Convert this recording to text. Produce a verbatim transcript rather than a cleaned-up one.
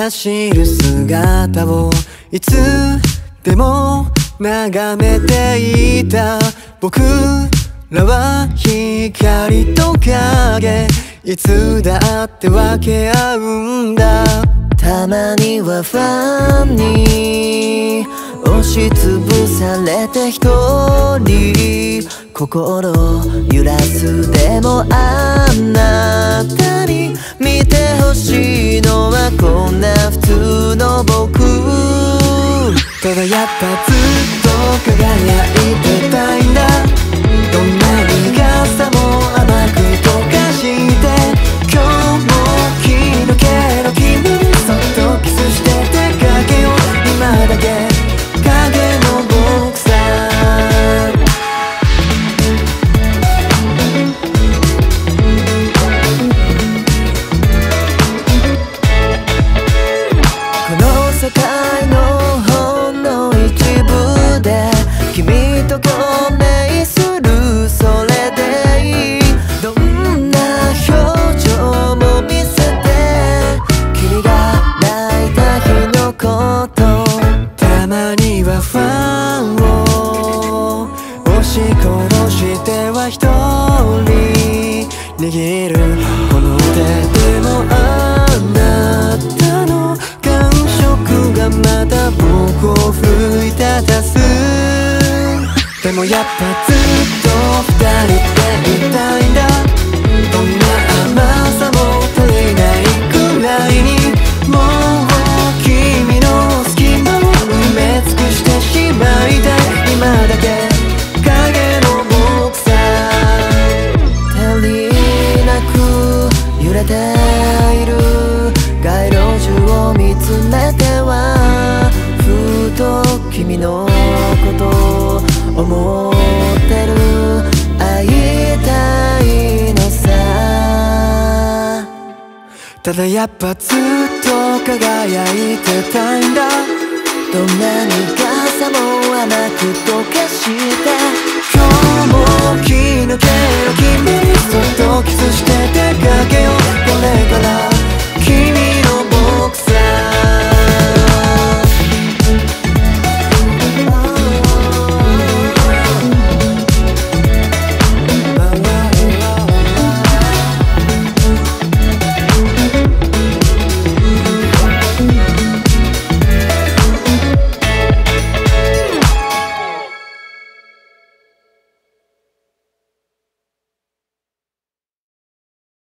走る姿をいつでも眺めていた。僕らは光と影、いつだって分け合うんだ。たまにはファンに押しつぶされて一人心揺らす。でもあなたに見てほしいのはこんな普通の僕。ただやっぱずっと輝いてたいんだ。どんなに傘も甘く溶かして今日も気のけの君にそっとキスして出かけよう。今だけ影の僕さ。この世界のほんの一部で君と共鳴する。それでいい。どんな表情も見せて君が泣いた日のこと。たまにはファンを押し殺しては一人握るこの手。でもあなたの感触がまた僕を奮い立たす。でもやっぱずっと二人でいたいんだ。どんな甘さも足りないくらいにもう君の隙間を埋め尽くしてしまいたい。今だけ影の僕さ。足りなく揺れている街路樹を見つめてはふと君のこと思ってる。会いたいのさ。ただやっぱずっと輝いてたいんだ。どんなに傘も甘く溶かして今日も気抜け